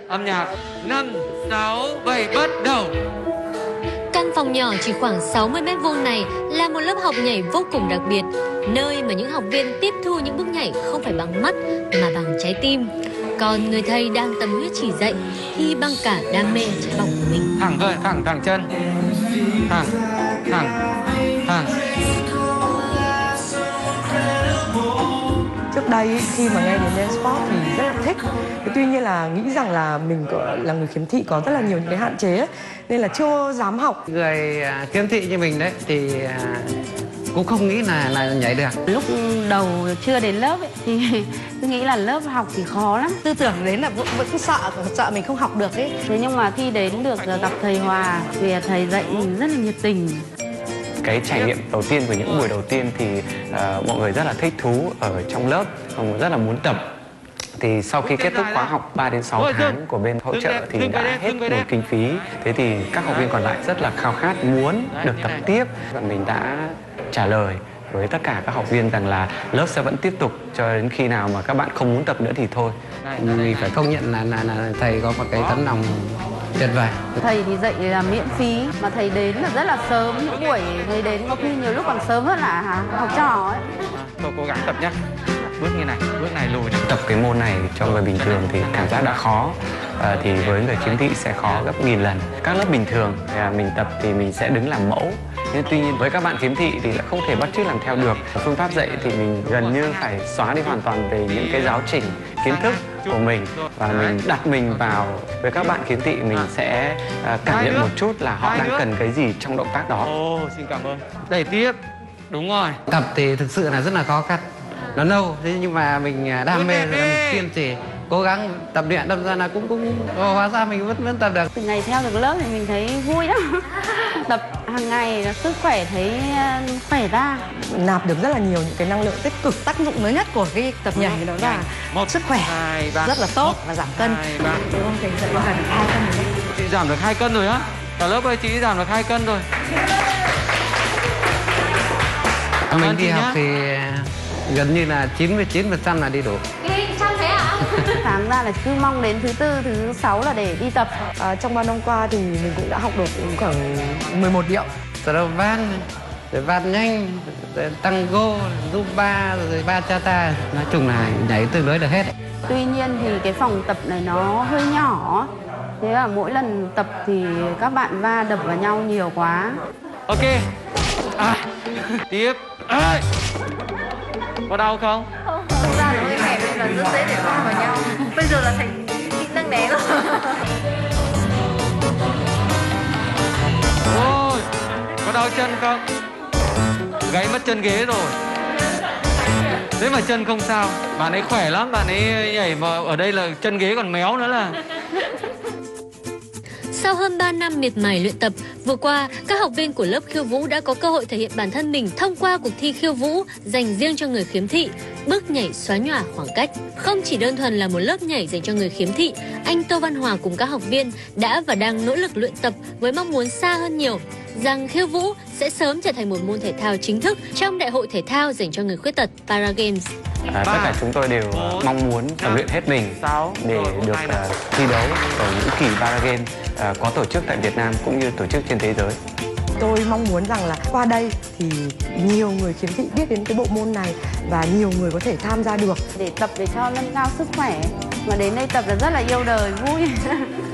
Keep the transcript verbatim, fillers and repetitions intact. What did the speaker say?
Âm nhạc năm, sáu, bảy bắt đầu. Căn phòng nhỏ chỉ khoảng sáu mươi mét vuông này là một lớp học nhảy vô cùng đặc biệt, nơi mà những học viên tiếp thu những bước nhảy không phải bằng mắt mà bằng trái tim. Còn người thầy đang tâm huyết chỉ dạy thì bằng cả đam mê trái bỏng của mình. Thẳng thôi, thẳng, thẳng chân. Thẳng, thẳng, thẳng. Trước đây khi mà nghe đến dance sport thì rất là thích. Tuy nhiên là nghĩ rằng là mình là người khiếm thị có rất là nhiều những cái hạn chế ấy, nên là chưa dám học. Người khiếm thị như mình đấy thì cũng không nghĩ là là nhảy được. Lúc đầu chưa đến lớp ấy, thì cứ nghĩ là lớp học thì khó lắm. Tư tưởng đến là vẫn, vẫn cứ sợ, sợ mình không học được ấy. Thế nhưng mà khi đến được gặp thầy Hòa thì thầy dạy mình rất là nhiệt tình. Cái trải nghiệm đầu tiên của những buổi đầu tiên thì uh, mọi người rất là thích thú ở trong lớp, rất là muốn tập. Thì sau khi kết thúc khóa học ba đến sáu tháng của bên hỗ trợ thì đã hết đủ kinh phí. Thế thì các học viên còn lại rất là khao khát muốn được tập tiếp. Và mình đã trả lời với tất cả các học viên rằng là lớp sẽ vẫn tiếp tục cho đến khi nào mà các bạn không muốn tập nữa thì thôi. Mình phải công nhận là, là, là thầy có một cái tấm lòng tuyệt vời. Thầy thì dạy là miễn phí, mà thầy đến là rất là sớm. Những buổi thầy đến có khi nhiều lúc còn sớm hơn là học trò ấy. Tôi cố gắng tập nhé. Bước như này, bước này lùi. Tập cái môn này cho người bình thường thì cảm giác đã khó, à, thì với người khiếm thị sẽ khó gấp nghìn lần. Các lớp bình thường à, mình tập thì mình sẽ đứng làm mẫu. Nhưng tuy nhiên với các bạn khiếm thị thì lại không thể bắt chước làm theo được. Phương pháp dạy thì mình gần như phải xóa đi hoàn toàn về những cái giáo trình, kiến thức của mình. Và mình đặt mình vào với các bạn khiếm thị, mình sẽ à, cảm nhận một chút là họ đang cần cái gì trong động tác đó. Ồ, xin cảm ơn. Đẩy tiếp. Đúng rồi. Tập thì thực sự là rất là khó khăn. Nó lâu, thế nhưng mà mình đam mê rồi mình kiên trì, cố gắng tập luyện, đâm ra là cũng cũng hóa ra mình vẫn vẫn tập được. Từ ngày theo được lớp thì mình thấy vui lắm. Tập hàng ngày là sức khỏe thấy khỏe ra, nạp được rất là nhiều những cái năng lượng tích cực. Tác dụng lớn nhất của cái tập nhảy đó là một sức khỏe hai, ba, rất là tốt một, và giảm cân. hai, ba. Đúng không? Thầy dạy giảm được hai cân rồi. Chị giảm được hai cân rồi á? Cả lớp ơi, chị giảm được hai cân rồi. Mình đi học thì gần như là chín mươi chín phần trăm là đi đủ. Ê, chăm thế ạ? Sáng ra là cứ mong đến thứ tư, thứ sáu là để đi tập. À, trong ba năm qua thì mình cũng đã học được khoảng mười một điệu. Rồi van, rồi van nhanh, rồi tango, zumba, rồi bachata. Nói chung là nhảy tương đối được hết. Tuy nhiên thì cái phòng tập này nó hơi nhỏ. Thế là mỗi lần tập thì các bạn va đập vào nhau nhiều quá. Ok. À, tiếp. À. Có đau không? Không, không ra được cái mẻ nên là rất dễ để va vào nhau. Bây giờ là thành kỹ năng né rồi. Ôi, có đau chân không? Gãy mất chân ghế rồi. Thế mà chân không sao. Bạn ấy khỏe lắm, bạn ấy nhảy mà ở đây là chân ghế còn méo nữa là. Sau hơn ba năm miệt mài luyện tập, vừa qua, các học viên của lớp khiêu vũ đã có cơ hội thể hiện bản thân mình thông qua cuộc thi khiêu vũ dành riêng cho người khiếm thị, bước nhảy xóa nhòa khoảng cách. Không chỉ đơn thuần là một lớp nhảy dành cho người khiếm thị, anh Tô Văn Hòa cùng các học viên đã và đang nỗ lực luyện tập với mong muốn xa hơn nhiều, rằng khiêu vũ sẽ sớm trở thành một môn thể thao chính thức trong Đại hội thể thao dành cho người khuyết tật Paragames. À, tất cả chúng tôi đều uh, mong muốn tập luyện hết mình để được uh, thi đấu ở những kỳ Paragames uh, có tổ chức tại Việt Nam cũng như tổ chức trên thế giới. Tôi mong muốn rằng là qua đây thì nhiều người khiếm thị biết đến cái bộ môn này và nhiều người có thể tham gia được. Để tập để cho nâng cao sức khỏe. Mà đến đây tập là rất là yêu đời, vui.